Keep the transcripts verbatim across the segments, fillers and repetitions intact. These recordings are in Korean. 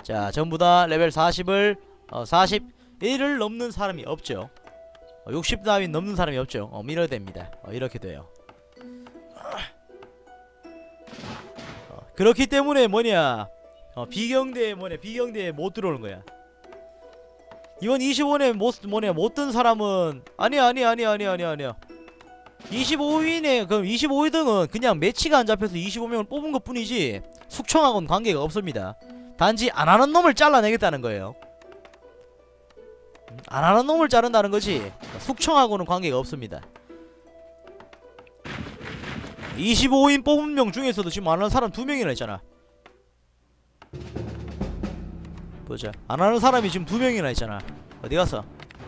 자, 전부다 레벨 사십을 어, 사십일을 넘는 사람이 없죠. 어, 육십 단위 넘는 사람이 없죠. 어, 밀어야 됩니다. 어, 이렇게 돼요. 어, 그렇기 때문에 뭐냐, 어, 비경대에 뭐냐, 비경대에 못 들어오는 거야. 이번 이십오 회 못 뭐냐 못 든 사람은 아니야 아니야 아니야 아니야 아니야 아니야 이십오 위네. 그럼 이십오 위 등은 그냥 매치가 안 잡혀서 이십오 명을 뽑은 것 뿐이지 숙청하고는 관계가 없습니다. 단지 안 하는 놈을 잘라내겠다는 거예요. 안 하는 놈을 자른다는 거지 숙청하고는 관계가 없습니다. 이십오 인 뽑은 명 중에서도 지금 안 하는 사람 두 명이나 있잖아. 보자. 안 하는 사람이 지금 두 명이나 있잖아. 어디 갔어?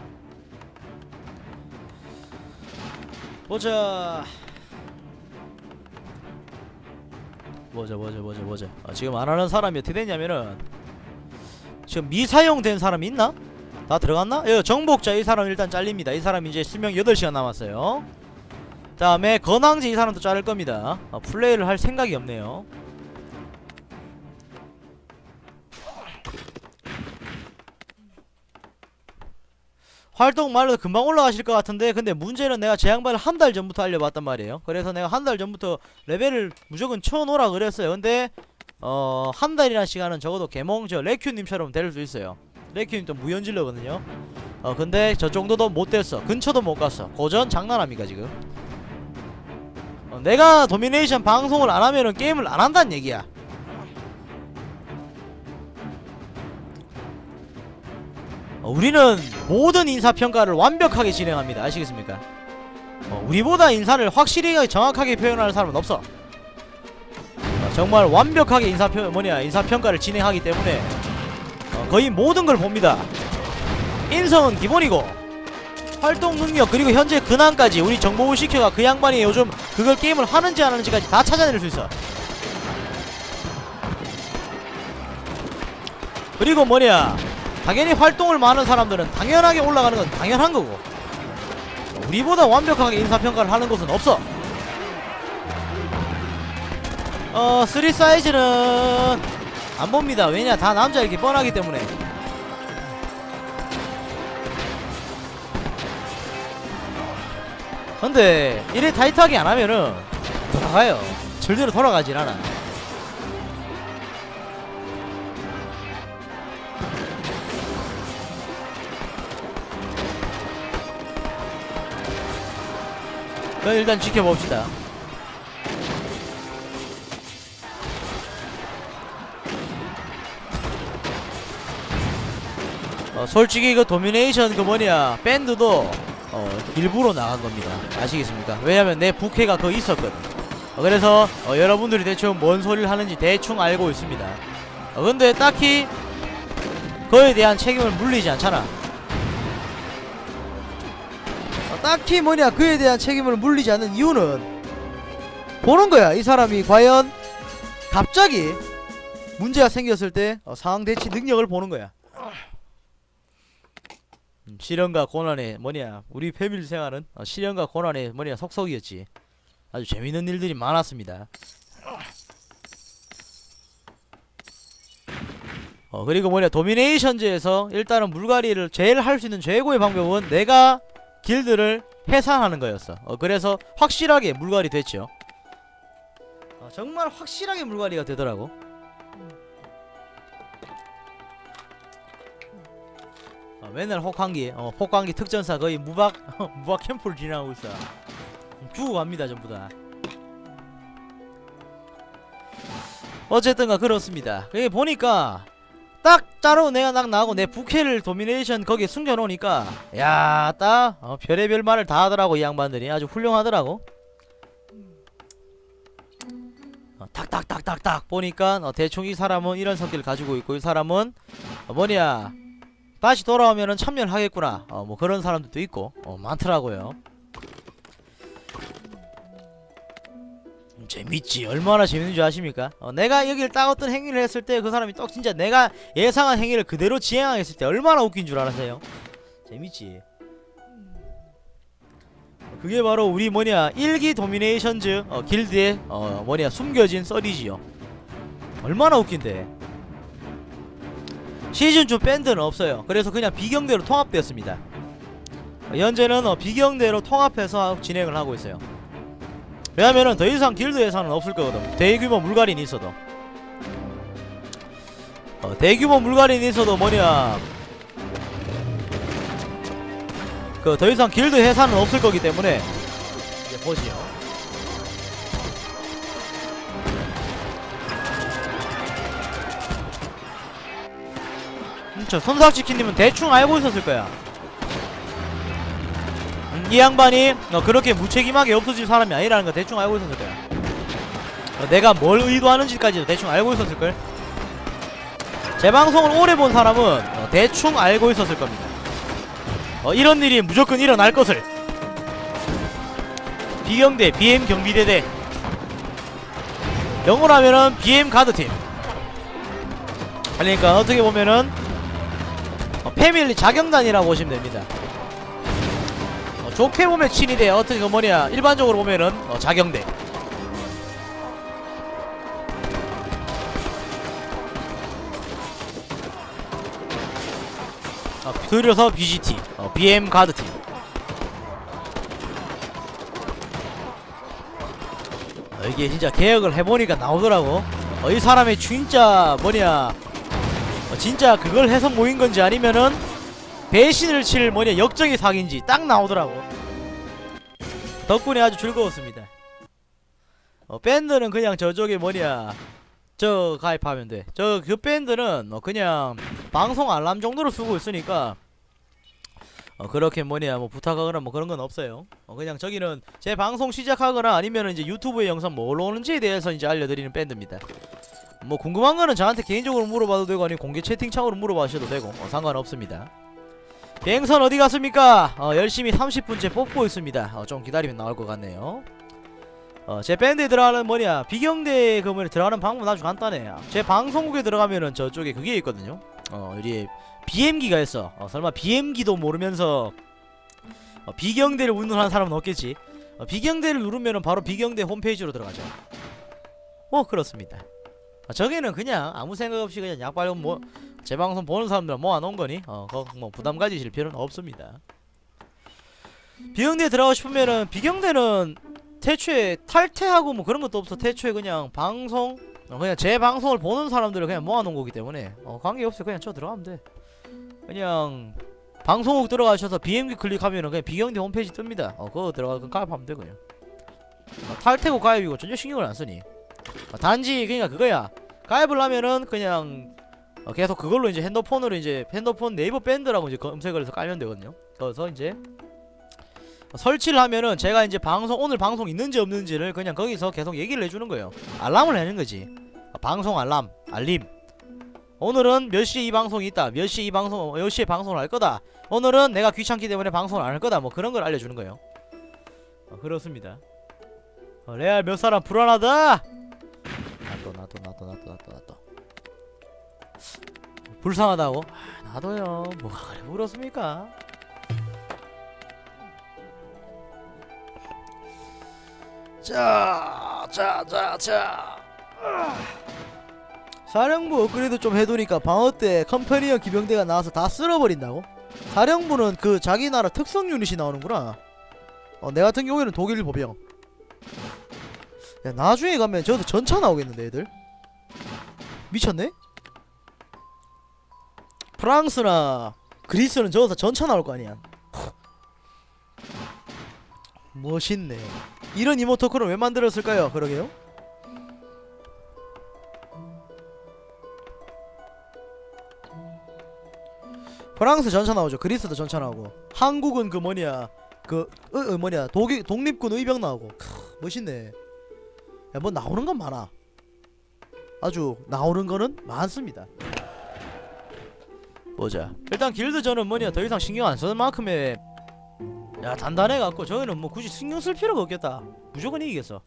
보자. 보자 보자 보자 보자. 어, 지금 안 하는 사람이 어떻게 됐냐면은 지금 미사용된 사람이 있나? 다 들어갔나? 예, 정복자 이 사람 일단 잘립니다. 이 사람 이제 수명 여덟 시간 남았어요. 다음에 건황지 이 사람도 자를 겁니다. 어, 플레이를 할 생각이 없네요. 활동 말로 금방 올라가실 것 같은데, 근데 문제는 내가 제 양반을 한 달 전부터 알려봤단 말이에요. 그래서 내가 한 달 전부터 레벨을 무조건 쳐놓으라 그랬어요. 근데 어... 한 달이라는 시간은 적어도 개몽 저 레큐님처럼 될 수 있어요. 레큐님도 무연질러거든요. 어 근데 저 정도도 못 됐어. 근처도 못 갔어. 고전 장난합니까 지금? 어, 내가 도미네이션 방송을 안 하면은 게임을 안 한다는 얘기야. 어, 우리는 모든 인사평가를 완벽하게 진행합니다. 아시겠습니까? 어, 우리보다 인사를 확실히 정확하게 표현하는 사람은 없어. 어, 정말 완벽하게 인사평 뭐냐 인사평가를 진행하기 때문에 어, 거의 모든 걸 봅니다. 인성은 기본이고 활동 능력 그리고 현재 근황까지 우리 정보를 시켜가 그 양반이 요즘 그걸 게임을 하는지 안 하는지까지 다 찾아낼 수 있어. 그리고 뭐냐 당연히 활동을 많은 사람들은 당연하게 올라가는 건 당연한 거고 우리보다 완벽하게 인사평가를 하는 곳은 없어. 어 쓰리 사이즈는 안 봅니다. 왜냐 다 남자 이렇게 뻔하기 때문에. 근데 이래 타이트하게 안 하면은 돌아가요. 절대로 돌아가진 않아. 그럼 일단 지켜봅시다. 어, 솔직히 그 도미네이션 그 뭐냐 밴드도 어, 일부러 나간 겁니다. 아시겠습니까? 왜냐면 내 부캐가 거기 있었거든. 어, 그래서 어, 여러분들이 대충 뭔 소리를 하는지 대충 알고 있습니다. 어, 근데 딱히 그에 대한 책임을 물리지 않잖아. 딱히 뭐냐 그에 대한 책임을 물리지 않는 이유는 보는 거야. 이 사람이 과연 갑자기 문제가 생겼을 때 어, 상황 대치 능력을 보는 거야. 음, 시련과 고난의 뭐냐 우리 패밀리 생활은 어, 시련과 고난의 뭐냐 속속이었지. 아주 재밌는 일들이 많았습니다. 어 그리고 뭐냐 도미네이션즈에서 일단은 물갈이를 제일 할 수 있는 최고의 방법은 내가 길드를 해산하는 거였어. 어, 그래서 확실하게 물갈이 됐죠. 어, 정말 확실하게 물갈이가 되더라고. 어, 맨날 혹한기, 어, 폭한기 특전사 거의 무박 무박 캠프를 진행하고 있어. 죽어갑니다 전부 다. 어쨌든가 그렇습니다. 여기 보니까 딱 짜로 내가 딱 나하고 내 부캐를 도미네이션 거기에 숨겨놓으니까 야 딱 어, 별의별 말을 다 하더라고. 이 양반들이 아주 훌륭하더라고. 어, 탁탁탁탁탁 보니까 어, 대충 이 사람은 이런 성격을 가지고 있고 이 사람은 어, 뭐냐 다시 돌아오면은 참여를 하겠구나. 어, 뭐 그런 사람들도 있고 어, 많더라고요. 재밌지. 얼마나 재밌는 줄 아십니까? 어, 내가 여기를 딱 어떤 행위를 했을 때 그 사람이 딱 진짜 내가 예상한 행위를 그대로 지행하겠을 때 얼마나 웃긴 줄 알아세요? 재밌지. 그게 바로 우리 뭐냐 일기 도미네이션즈 어, 길드의 어, 뭐냐 숨겨진 썰이지요. 얼마나 웃긴데. 시즌 이 밴드는 없어요. 그래서 그냥 비경대로 통합되었습니다. 어, 현재는 어, 비경대로 통합해서 진행을 하고 있어요. 왜냐면은 더 이상 길드에서는 없을 거거든. 대규모 물갈인이 있어도 어, 대규모 물갈인이 있어도 뭐냐 그 더 이상 길드 회사는 없을 거기 때문에 이제 보시요. 음, 저 손삭치킨님은 대충 알고 있었을 거야. 음, 이 양반이 어, 그렇게 무책임하게 없어질 사람이 아니라는 거 대충 알고 있었을 거야. 어, 내가 뭘 의도하는지까지도 대충 알고 있었을걸. 제 방송을 오래 본 사람은 어, 대충 알고 있었을 겁니다. 어, 이런 일이 무조건 일어날 것을. 비경대, 비엠 경비대대. 영어로 하면은 비엠 가드팀. 그러니까 어떻게 보면은 어, 패밀리 자경단이라고 보시면 됩니다. 어, 좋게 보면 친위대, 어떻게 그 뭐냐 일반적으로 보면은 어, 자경대. 어, 들여서 비지티, 어, 비엠 가드팀. 어, 이게 진짜 개혁을 해보니까 나오더라고. 어, 이 사람이 진짜 뭐냐 어, 진짜 그걸 해서 모인건지 아니면은 배신을 칠 뭐냐 역적이 사기인지 딱 나오더라고. 덕분에 아주 즐거웠습니다. 어, 밴드는 그냥 저쪽에 뭐냐 저 가입하면 돼. 저 그 밴드는 어 그냥 방송 알람 정도로 쓰고 있으니까 어 그렇게 뭐냐 뭐 부탁하거나 뭐 그런 건 없어요. 어 그냥 저기는 제 방송 시작하거나 아니면은 이제 유튜브에 영상 뭐 올라오는지에 대해서 이제 알려드리는 밴드입니다. 뭐 궁금한 거는 저한테 개인적으로 물어봐도 되고 아니면 공개 채팅창으로 물어봐주셔도 되고 어 상관없습니다. 비행선 어디 갔습니까? 어 열심히 삼십 분째 뽑고 있습니다. 어 좀 기다리면 나올 것 같네요. 어, 제 밴드에 들어가는 뭐냐 비경대 그 뭐냐 들어가는 방법은 아주 간단해. 제 방송국에 들어가면은 저쪽에 그게 있거든요. 어 여기 비엠기가 있어. 어, 설마 비엠기도 모르면서 어, 비경대를 운운하는 사람은 없겠지. 어, 비경대를 누르면은 바로 비경대 홈페이지로 들어가죠. 뭐 그렇습니다. 어, 저기는 그냥 아무 생각 없이 그냥 약발령 뭐 제 방송 보는 사람들 모아놓은 거니 어, 뭐 부담 가지실 필요는 없습니다. 비경대에 들어가고 싶으면은 비경대는 태초에 탈퇴하고 뭐 그런 것도 없어. 태초에 그냥 방송 어 그냥 제 방송을 보는 사람들을 그냥 모아놓은 거기 때문에 어 관계없어요. 그냥 저 들어가면 돼. 그냥 방송국 들어가셔서 비엠기 클릭하면은 그냥 비경대 홈페이지 뜹니다. 어 그거 들어가서 가입하면 되고요. 어, 탈퇴고 가입이고 전혀 신경을 안 쓰니. 어, 단지 그니까 그거야. 가입을 하면은 그냥 어, 계속 그걸로 이제 핸드폰으로 이제 핸드폰 네이버 밴드라고 이제 검색을 해서 깔면 되거든요. 그래서 이제 설치를 하면은 제가 이제 방송 오늘 방송 있는지 없는지를 그냥 거기서 계속 얘기를 해주는 거예요. 알람을 해는 거지. 방송 알람 알림. 오늘은 몇 시에 이 방송이 있다. 몇 시에 이 방송 몇 시에 방송을 할 거다. 오늘은 내가 귀찮기 때문에 방송을 안 할 거다. 뭐 그런 걸 알려주는 거예요. 어, 그렇습니다. 어, 레알 몇 사람 불안하다. 나도 나도 나도 나도 나도 나도 불쌍하다고? 아, 나도요. 뭐가 그래 그렇습니까? 자, 자, 자, 자. 사령부 업그레이드 좀 해두니까 방어 때 컴퍼니형 기병대가 나와서 다 쓸어버린다고? 사령부는 그 자기 나라 특성 유닛이 나오는구나. 어, 내 같은 경우에는 독일 보병. 야, 나중에 가면 저도 전차 나오겠는데 애들? 미쳤네? 프랑스나 그리스는 저기서 전차 나올 거 아니야. 멋있네. 이런 이모토콘을 왜 만들었을까요? 그러게요. 프랑스 전차 나오죠. 그리스도 전차 나오고. 한국은 그 뭐냐 그 어, 어, 뭐냐 독일 독립군 의병 나오고. 크, 멋있네. 야, 뭐 나오는 건 많아. 아주 나오는 거는 많습니다. 보자. 일단 길드전은 뭐냐 더 이상 신경 안 쓰는 만큼의 야 단단해갖고 저기는 뭐 굳이 신경 쓸 필요가 없겠다. 무조건 이기겠어.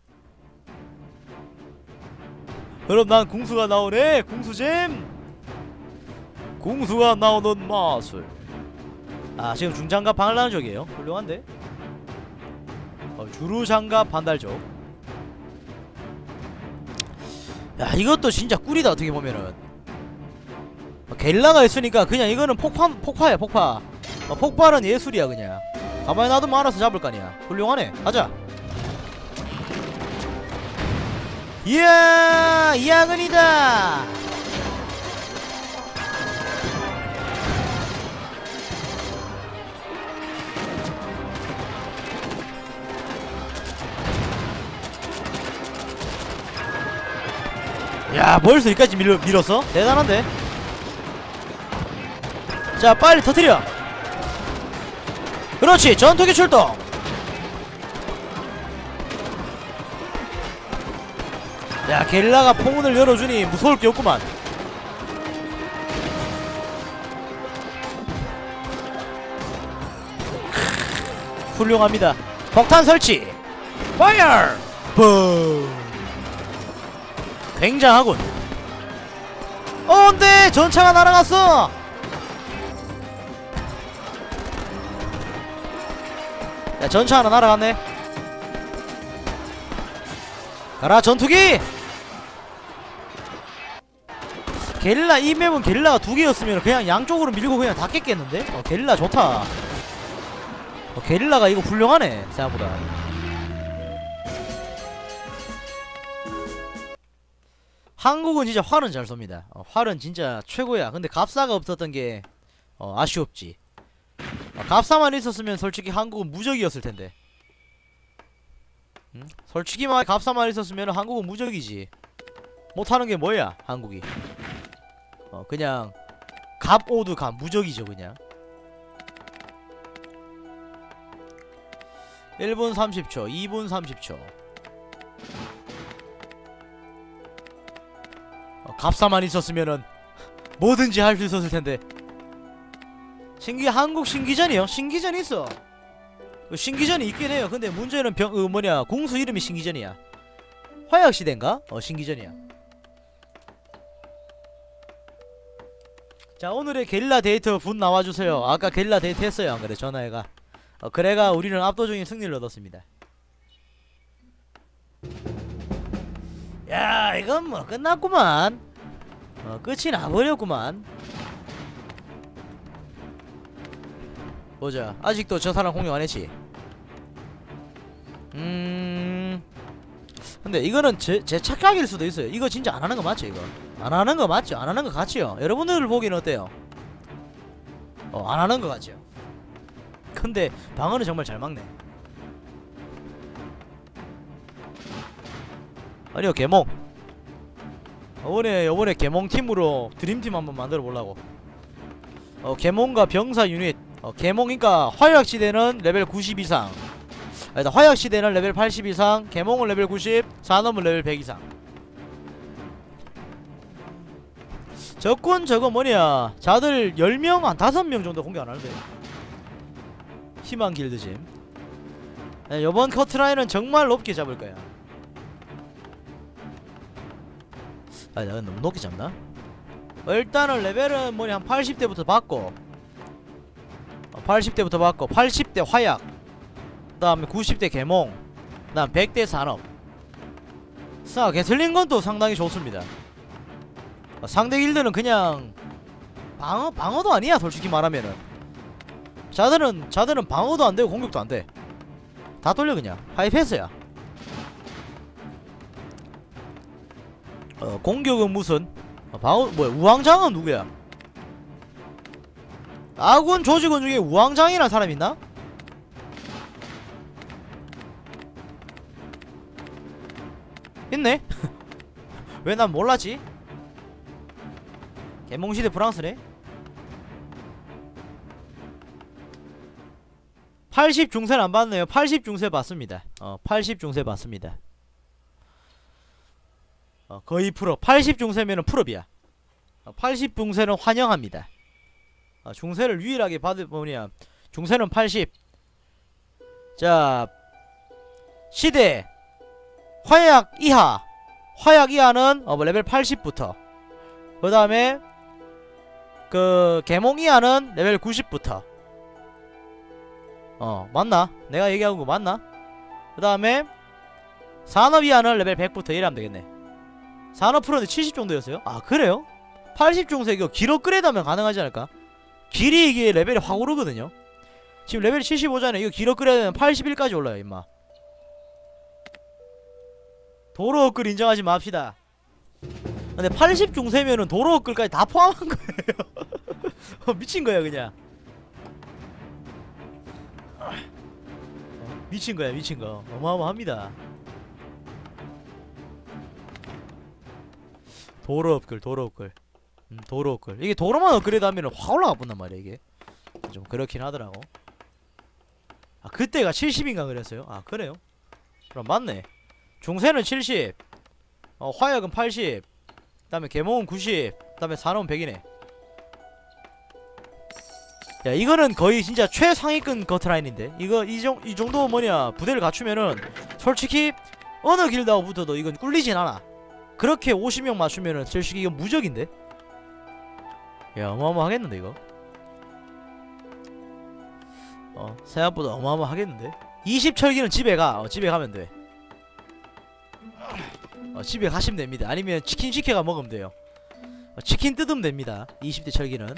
그럼 난 궁수가 나오네. 궁수잼. 궁수가 나오는 마술. 아 지금 중장갑 반달하는 쪽이에요. 훌륭한데. 어, 주루장갑 반달족. 야 이것도 진짜 꿀이다. 어떻게 보면은 어, 게릴라가 있으니까 그냥 이거는 폭파 폭파야 폭파. 어, 폭발은 예술이야 그냥. 가만히 놔두면 알아서 잡을 거 아니야. 훌륭하네. 가자. 이야 야근이다. 야 벌써 여기까지 밀, 밀었어? 대단한데? 자 빨리 터뜨려. 그렇지 전투기 출동. 야 게릴라가 포문을 열어주니 무서울 게 없구만. 훌륭합니다. 폭탄 설치. 파이어. 뿜. 굉장하군. 어 안돼 전차가 날아갔어. 야 전차 하나 날아갔네. 가라 전투기. 게릴라 이 맵은 게릴라가 두 개였으면 그냥 양쪽으로 밀고 그냥 다 깼겠는데? 어 게릴라 좋다. 어, 게릴라가 이거 훌륭하네 생각보다. 한국은 진짜 활은 잘 쏩니다. 어, 활은 진짜 최고야. 근데 갑사가 없었던 게 어, 아쉬웠지. 어, 갑사만 있었으면 솔직히 한국은 무적이었을 텐데. 응? 솔직히 말 갑사만 있었으면 한국은 무적이지. 못하는 게 뭐야 한국이. 어 그냥 갑오드 갑 무적이죠 그냥. 일 분 삼십 초 이 분 삼십 초. 어, 갑사만 있었으면은 뭐든지 할 수 있었을 텐데. 신기 한국 신기전이요? 신기전 있어. 그 신기전이 있긴 해요. 근데 문제는 병, 어, 뭐냐 공수 이름이 신기전이야. 화약시대인가? 어 신기전이야. 자 오늘의 게릴라 데이트 분 나와주세요. 아까 게릴라 데이트 했어요 안그래 전화해가. 어 그래가 우리는 압도적인 승리를 얻었습니다. 야 이건 뭐 끝났구만. 어 끝이 나버렸구만. 보자 아직도 저 사람 공격 안했지. 음 근데 이거는 제, 제 착각일 수도 있어요. 이거 진짜 안하는 거 맞죠 이거? 안하는 거 맞죠? 안하는 거 같지요? 여러분들 보기는 어때요? 어 안하는 거 같죠? 근데 방어는 정말 잘 막네. 아니요 개몽. 요번에 요번에 개몽팀으로 드림팀 한번 만들어 보려고. 어 개몽과 병사 유닛. 어 개몽이니까 화약시대는 레벨 구십 이상. 아니다 화약시대는 레벨 팔십 이상. 개몽은 레벨 구십. 산업은 레벨 백 이상. 적군 저거 뭐냐 자들 열 명 한 다섯 명 정도 공격 안하는데. 희망 길드짐. 네, 요번 커트라인은 정말 높게 잡을거야. 아 내가 너무 높게 잡나? 어, 일단은 레벨은 뭐냐 한 팔십 대부터 받고 어, 팔십 대부터 받고 팔십 대 화약 그 다음에 구십 대 개몽 그 다음 백 대 산업. 자 게틀링건 또 상당히 좋습니다. 어, 상대 길드는 그냥 방어, 방어도 아니야 솔직히 말하면은. 자들은 자들은 방어도 안되고 공격도 안돼. 다 돌려 그냥 하이패스야. 어 공격은 무슨 어, 방어 뭐야 우왕장은 누구야? 아군 조직원 중에 우왕장이라는 사람 있나? 있네? 왜 난 몰랐지? 개몽시대 프랑스네? 팔십 중세는 안 봤네요. 팔십 중세 봤습니다. 어 팔십 중세 봤습니다. 어 거의 프로. 팔십 중세면은 프로비야. 어, 팔십 중세는 환영합니다. 어, 중세를 유일하게 받을 뭐냐 중세는 팔십. 자 시대 화약 이하. 화약 이하는 어, 뭐 레벨 팔십부터 그 다음에 그 개몽 이하는 레벨 구십부터. 어 맞나? 내가 얘기한 거 맞나? 그 다음에 산업 이하는 레벨 백부터 이러면 되겠네. 산업 프로는 칠십 정도였어요? 아 그래요? 팔십 중세 이거 길 업그레이드하면 가능하지 않을까? 길이 이게 레벨이 확 오르거든요. 지금 레벨이 칠십오잖아요. 이거 길 업그레이드하면 팔십일까지 올라요 임마. 도로 업글 인정하지 맙시다. 근데 팔십 중세면은 도로 업글까지 다 포함한 거예요. 미친 거야 그냥. 어, 미친 거야 미친 거. 어마어마합니다. 도로 업글 도로 업글. 음, 도로 업글. 이게 도로만 업그레이드 하면은 확 올라가 본단 말이야 이게. 좀 그렇긴 하더라고. 아 그때가 칠십인가 그랬어요? 아 그래요? 그럼 맞네. 중세는 칠십, 어, 화약은 팔십, 그 다음에 계몽은 구십, 그 다음에 산업은 백이네. 야 이거는 거의 진짜 최상위권 거트라인인데 이거 이, 정, 이 정도 뭐냐 부대를 갖추면은 솔직히 어느 길드하고 붙어도 이건 꿀리진 않아. 그렇게 오십 명 맞추면은 솔직히 이건 무적인데. 야 어마어마하겠는데 이거. 어 생각보다 어마어마하겠는데. 이십 철기는 집에 가. 어, 집에 가면 돼. 어, 집에 가시면 됩니다. 아니면 치킨 시켜가 먹으면 돼요. 어, 치킨 뜯으면 됩니다. 이십 대 철기는.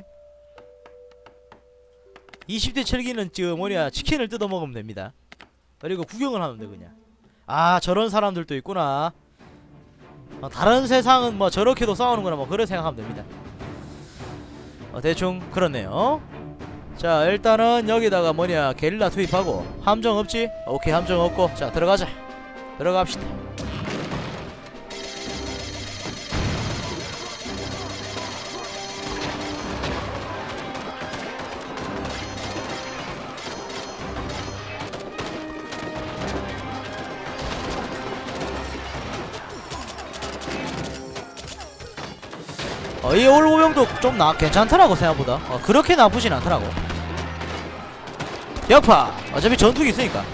이십 대 철기는 지금 뭐냐 치킨을 뜯어 먹으면 됩니다. 그리고 구경을 하면 돼 그냥. 아 저런 사람들도 있구나. 어, 다른 세상은 뭐 저렇게도 싸우는구나 뭐 그런 생각하면 됩니다. 어, 대충 그렇네요. 자 일단은 여기다가 뭐냐 게릴라 투입하고. 함정 없지? 오케이 함정 없고. 자 들어가자. 들어갑시다. 어, 이 올고병도 좀 나, 괜찮더라고 생각보다. 어, 그렇게 나쁘진 않더라고. 역파! 어차피 전투기 있으니까.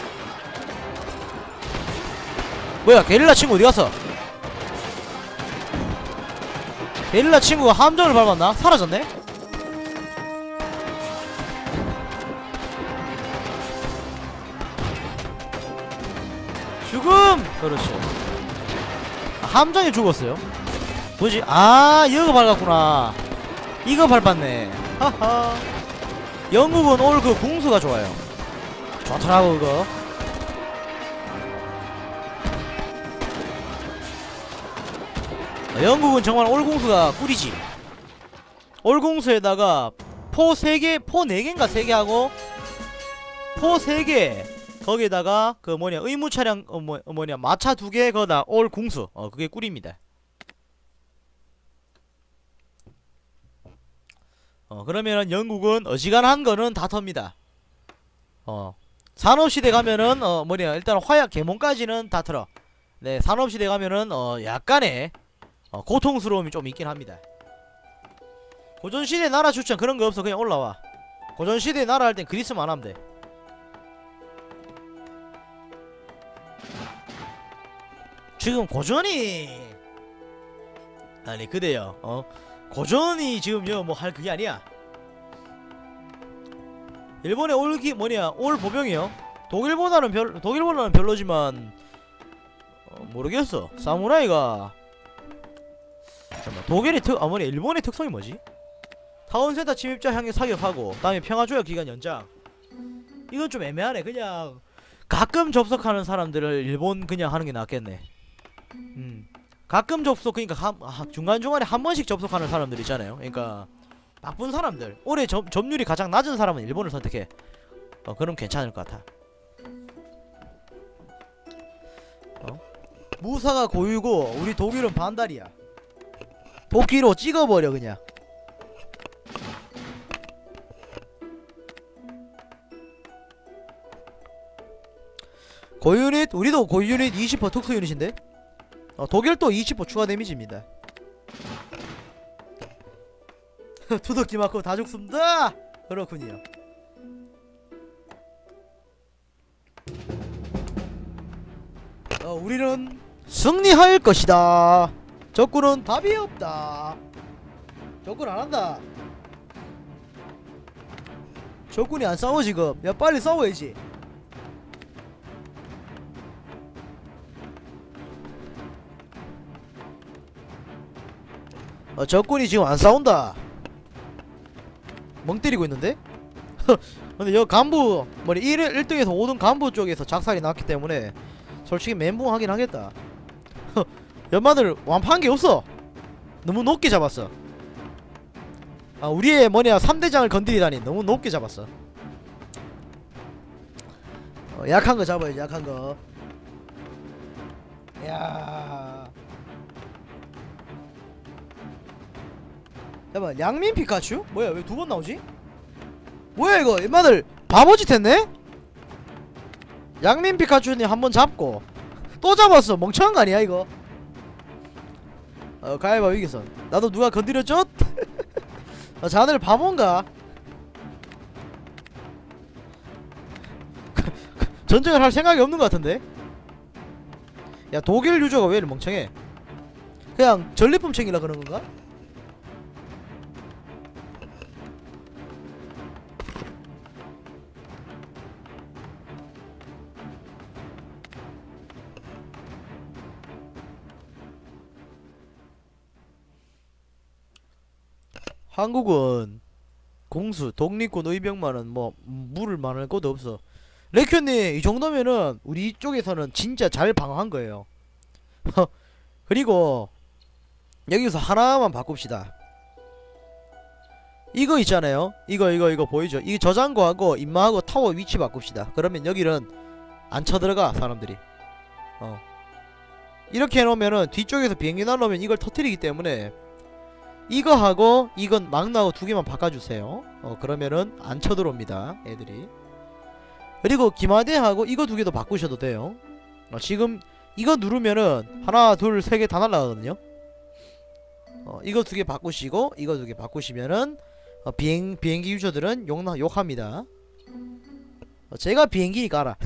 뭐야 게릴라 친구 어디갔어? 게릴라 친구가 함정을 밟았나? 사라졌네? 죽음! 그렇죠. 아, 함정이 죽었어요. 뭐지? 아 이거 밟았구나. 이거 밟았네. 하하. 영국은 올 그 궁수가 좋아요. 좋더라고 그거. 영국은 정말 올 궁수가 꿀이지. 올 궁수에다가 포 세 개, 포 네 개인가 세 개 하고 포 세 개 거기에다가 그 뭐냐 의무 차량 어, 뭐, 어, 뭐냐 마차 두 개 거다 올 궁수. 어 그게 꿀입니다. 어 그러면은 영국은 어지간한 거는 다 텁니다. 어 산업시대 가면은 어 뭐냐 일단 화약 계몽까지는 다 털어. 네 산업시대 가면은 어 약간의 어 고통스러움이 좀 있긴 합니다. 고전시대 나라 추천 그런 거 없어. 그냥 올라와. 고전시대 나라 할 땐 그리스만 하면 돼. 지금 고전이 아니 그대요 어 고전이 지금 여 뭐 할 그게 아니야. 일본의 올기 뭐냐 올 보병이요. 독일보다는 별 독일보다는 별로지만 어, 모르겠어. 사무라이가 잠깐만 독일의 특 아 뭐냐 일본의 특성이 뭐지? 타운센터 침입자 향해 사격하고 다음에 평화조약 기간 연장. 이건 좀 애매하네. 그냥 가끔 접속하는 사람들을 일본 그냥 하는 게 낫겠네. 음 가끔 접속 그니까 하, 아, 중간중간에 한 번씩 접속하는 사람들 있잖아요. 그니까 나쁜 사람들 올해 점, 점률이 가장 낮은 사람은 일본을 선택해. 어 그럼 괜찮을 것 같아. 어? 무사가 고유고 우리 독일은 반달이야. 도끼로 찍어버려 그냥. 고유닛 우리도 고유닛 이십 퍼센트 특수 유닛인데 어, 독일도 이십 퍼센트 추가 데미지입니다. 두둑기 맞고 다 죽습니다. 그렇군요. 어, 우리는 승리할 것이다. 적군은 답이 없다. 적군 안한다. 적군이 안 싸워 지금. 야 빨리 싸워야지. 어, 적군이 지금 안 싸운다. 멍 때리고 있는데? 근데 여 간부 뭐니 일 등에서 오 등 간부 쪽에서 작살이 났기 때문에 솔직히 멘붕하긴 하겠다. 연마들 완파한 게 없어. 너무 높게 잡았어. 아, 우리의 뭐냐 삼 대장을 건드리다니 너무 높게 잡았어. 어, 약한 거 잡아야지. 약한 거. 야. 잠깐만, 양민 피카츄? 뭐야, 왜 두 번 나오지? 뭐야 이거, 인마들 바보짓 했네? 양민 피카츄님 한 번 잡고 또 잡았어. 멍청한 거 아니야 이거? 어, 가위바위보 이겼어. 나도 누가 건드렸죠? 어, 자네들 바본가? 전쟁을 할 생각이 없는 것 같은데? 야, 독일 유저가 왜 이렇게 멍청해? 그냥 전리품 챙기려 그런 건가? 한국은 공수, 독립군, 의병만은 뭐 물을 말할 것도 없어. 레큐님 이 정도면은 우리 쪽에서는 진짜 잘 방어한 거예요. 그리고 여기서 하나만 바꿉시다. 이거 있잖아요. 이거 이거 이거 보이죠? 이 저장고하고 임마하고 타워 위치 바꿉시다. 그러면 여기는 안 쳐들어가 사람들이. 어 이렇게 해놓으면은 뒤쪽에서 비행기 날라오면 이걸 터뜨리기 때문에 이거하고 이건 막나하고 두 개만 바꿔주세요. 어 그러면은 안 쳐들어옵니다 애들이. 그리고 기마대하고 이거 두 개도 바꾸셔도 돼요. 어 지금 이거 누르면은 하나 둘 세 개 다 날라가거든요. 어 이거 두 개 바꾸시고 이거 두 개 바꾸시면은 어 비행, 비행기 유저들은 욕나, 욕합니다. 어 제가 비행기니까 알아.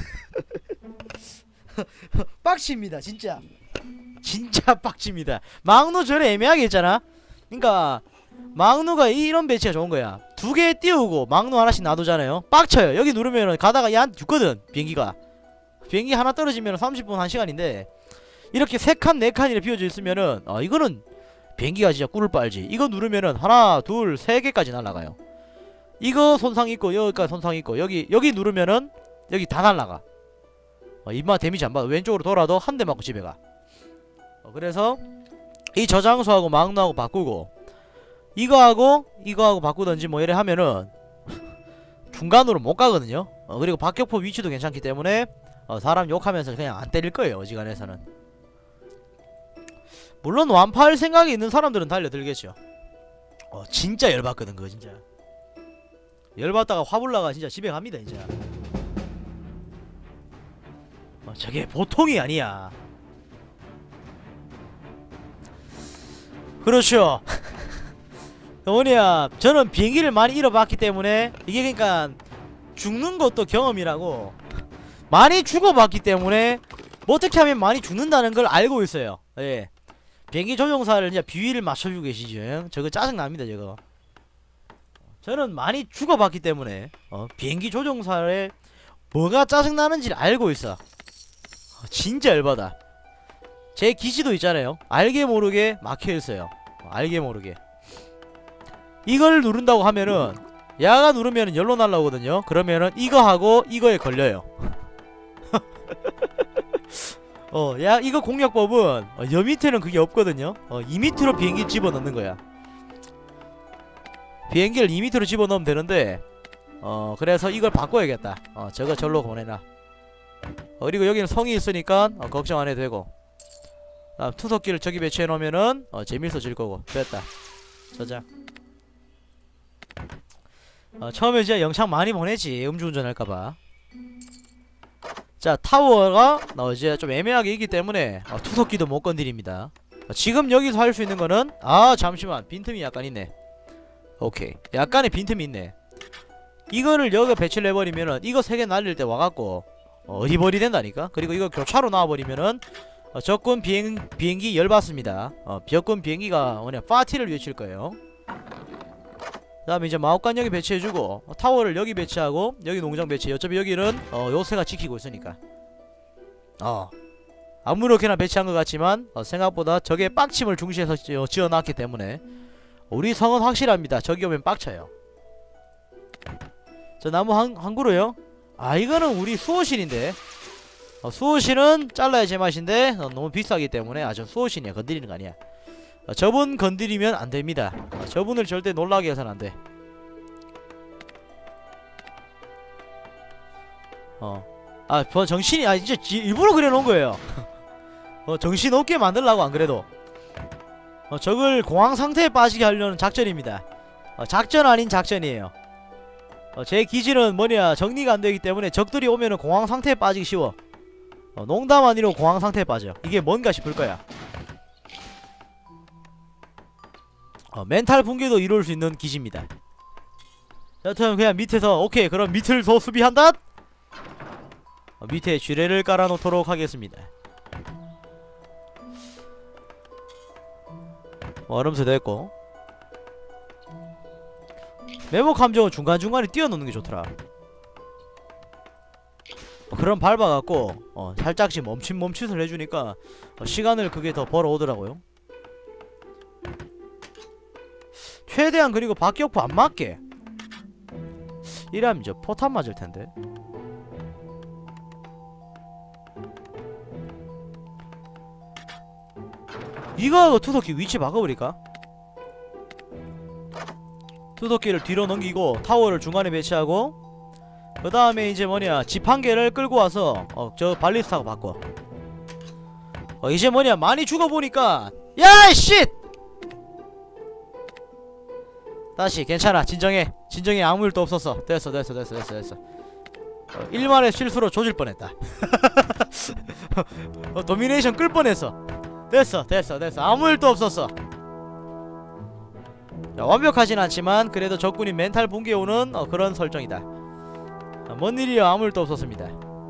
빡칩니다 진짜. 진짜 빡칩니다. 막루 저래 애매하게 있잖아. 그니까 막루가 이런 배치가 좋은거야. 두 개 띄우고 막루 하나씩 놔두잖아요. 빡쳐요. 여기 누르면은 가다가 얘한테 죽거든 비행기가. 비행기 하나 떨어지면 삼십 분 한 시간인데 이렇게 세 칸 네 칸이나 비워져 있으면은 어 이거는 비행기가 진짜 꿀을 빨지. 이거 누르면은 하나 둘 세 개까지 날아가요. 이거 손상 있고 여기까지 손상 있고 여기 여기 누르면은 여기 다 날아가. 어 입마 데미지 안 받아. 왼쪽으로 돌아도 한 대 맞고 집에 가. 어 그래서 이 저장소하고 막루하고 바꾸고 이거하고 이거하고 바꾸던지 뭐 이래 하면은 중간으로 못 가거든요. 어 그리고 박격포 위치도 괜찮기 때문에 어 사람 욕하면서 그냥 안 때릴 거예요 어지간해서는. 물론 완파할 생각이 있는 사람들은 달려들겠죠. 어 진짜 열받거든 그거 진짜. 열받다가 화불나가 진짜 집에 갑니다 진짜. 어 저게 보통이 아니야. 그렇죠. 뭐냐 저는 비행기를 많이 잃어봤기 때문에 이게 그러니까 죽는 것도 경험이라고 많이 죽어봤기 때문에 뭐 어떻게 하면 많이 죽는다는 걸 알고 있어요. 예. 비행기 조종사를 진짜 비위를 맞춰주고 계시죠. 저거 짜증납니다 저거. 저는 많이 죽어봤기 때문에 어, 비행기 조종사의 뭐가 짜증나는지를 알고 있어. 어, 진짜 열받아. 제 기지도 있잖아요. 알게 모르게 막혀있어요. 어, 알게 모르게 이걸 누른다고 하면은 야가 누르면은 열로 날라오거든요. 그러면은 이거하고 이거에 걸려요. 어, 야 이거 공략법은 어, 여 밑에는 그게 없거든요. 어, 이 밑으로 비행기 집어넣는 거야. 비행기를 이 밑으로 집어넣으면 되는데 어 그래서 이걸 바꿔야겠다. 어 저거 절로 보내놔. 어, 그리고 여기는 성이 있으니까 어, 걱정 안 해도 되고. 아, 투석기를 저기 배치해 놓으면은 어, 재밌어질 거고. 됐다. 저장. 어, 처음에 이제 영창 많이 보내지 음주운전 할까봐. 자 타워가 어, 이제 좀 애매하게 있기 때문에 어, 투석기도 못 건드립니다. 어, 지금 여기서 할 수 있는 거는 아 잠시만 빈틈이 약간 있네. 오케이 약간의 빈틈이 있네. 이거를 여기 배치를 해버리면은 이거 세 개 날릴 때 와갖고 어, 어리버리 된다니까. 그리고 이거 교차로 나와버리면은 어, 적군 비행, 비행기 열받습니다. 어, 적군 비행기가 뭐냐 파티를 외칠 거예요. 그 다음에 이제 마법관 여기 배치해주고 어, 타워를 여기 배치하고 여기 농장 배치. 어차피 여기는 어, 요새가 지키고 있으니까 어 아무렇게나 배치한 것 같지만 어, 생각보다 적의 빡침을 중시해서 지어, 지어놨기 때문에 우리 성은 확실합니다. 저기 오면 빡쳐요. 저 나무 한, 한 그루요? 아 이거는 우리 수호신인데 어, 수호신은 잘라야 제맛인데 어, 너무 비싸기 때문에 아 저 수호신이야. 건드리는 거 아니야. 어, 저분 건드리면 안됩니다. 어, 저분을 절대 놀라게 해서는 안돼. 어. 아 정신이 아 진짜 지, 일부러 그려놓은 거예요. 어 정신 없게 만들라고 안 그래도 어 적을 공황 상태에 빠지게 하려는 작전입니다. 어, 작전 아닌 작전이에요. 어, 제 기질은 뭐냐 정리가 안 되기 때문에 적들이 오면은 공황 상태에 빠지기 쉬워. 어, 농담 아니로 공황 상태에 빠져. 이게 뭔가 싶을 거야. 어, 멘탈 붕괴도 이룰 수 있는 기지입니다. 여튼 그냥 밑에서 오케이 그럼 밑을 더 수비한다. 어, 밑에 쥐레를 깔아놓도록 하겠습니다. 어, 얼음새 됐고 매복 함정은 중간중간에 띄워놓는 게 좋더라. 어, 그럼 밟아갖고 어, 살짝씩 멈칫 멈칫을 해주니까 어, 시간을 그게 더 벌어오더라고요. 최대한 그리고 박격포 안 맞게 이러면 이제 포탄 맞을텐데. 이거 투석기 위치 바꿔버릴까? 투석기를 뒤로 넘기고 타워를 중간에 배치하고 그 다음에 이제 뭐냐 집 한 개를 끌고 와서 어 저 발리스타가 바꿔. 어 이제 뭐냐 많이 죽어보니까 야이 쉿! 다시 괜찮아 진정해 진정해 아무 일도 없었어. 됐어 됐어 됐어 됐어 됐어. 어, 일말의 실수로 조질 뻔했다. 어, 도미네이션 끌 뻔했어. 됐어 됐어 됐어 아무 일도 없었어. 자, 완벽하진 않지만 그래도 적군이 멘탈 붕괴 오는 어, 그런 설정이다. 아, 뭔 일이야 아무 일도 없었습니다.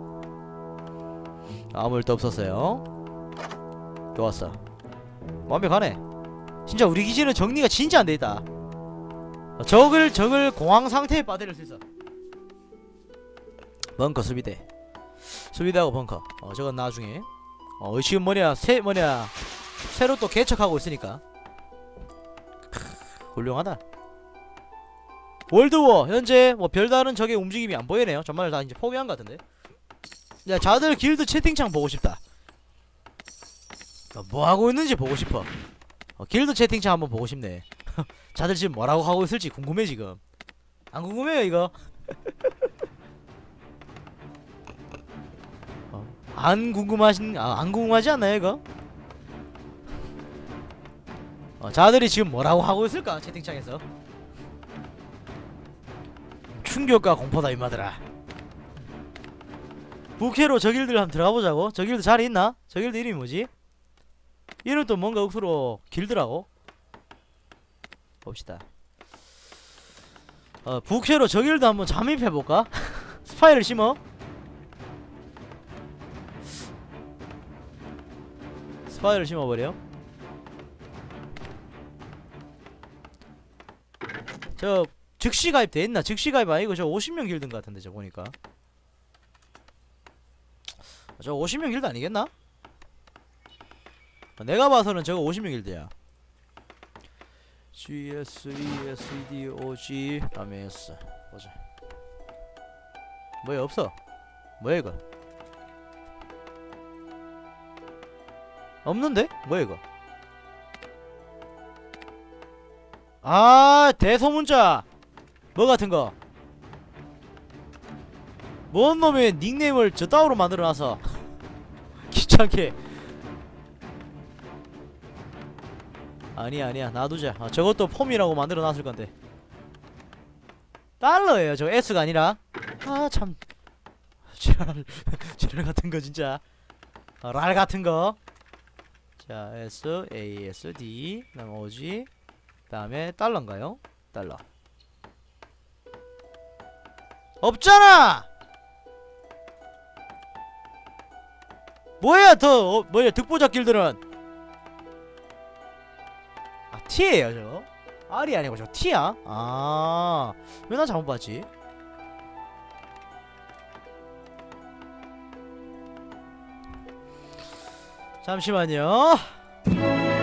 아무 일도 없었어요. 좋았어 완벽하네. 진짜 우리 기지는 정리가 진짜 안 돼있다. 어, 적을 적을 공황 상태에 빠뜨릴 수 있어. 벙커 수비대 수비대하고 벙커 어 저건 나중에 어 지금 뭐냐 새 뭐냐 새로 또 개척하고 있으니까 크, 훌륭하다. 월드워 현재 뭐 별다른 적의 움직임이 안 보이네요. 정말 다 이제 포기한 것 같은데. 야 자들 길드 채팅창 보고 싶다. 어, 뭐 하고 있는지 보고 싶어. 어, 길드 채팅창 한번 보고 싶네. 자들 지금 뭐라고 하고 있을지 궁금해. 지금 안 궁금해요 이거. 어, 안 궁금하신 아, 안 궁금하지 않나요 이거? 어, 자들이 지금 뭐라고 하고 있을까 채팅창에서. 충격과 공포다 임마들아. 부캐로 저 길드를 한번 들어가보자고. 저 길드 자리 있나? 저 길드 이름이 뭐지? 이름 또 뭔가 억수로 길더라고. 봅시다. 어 부캐로 저 길드 한번 잠입해볼까? 스파이를 심어? 스파이를 심어버려? 저 즉시 가입 돼있나? 즉시 가입 아니고 저 오십 명 길드인 것 같은데 저 보니까. 저 오십 명 길드 아니겠나? 내가 봐서는 저거 오십 명 길드야. G, S, E, S, E, D, O, G 다음에 S 보자. 뭐야 없어. 뭐야 이거 없는데? 뭐야 이거. 아 대소문자 뭐 같은거. 뭔 놈의 닉네임을 저 따위로 만들어놔서 귀찮게. 아니야 아니야 놔두자. 아, 저것도 폼이라고 만들어놨을건데. 달러예요 저거 S가 아니라. 아 참 지랄 지랄 같은거 진짜. 아, 랄 같은거. 자 S, A, S, D 그 다음에 오지 그 다음에 달러인가요? 달러 없잖아. 뭐야 더 어, 뭐야 득보자 길들은. 아 T에요 저거. R이 아니고 저거 T야? 아 왜 난 잘못 봤지? 잠시만요.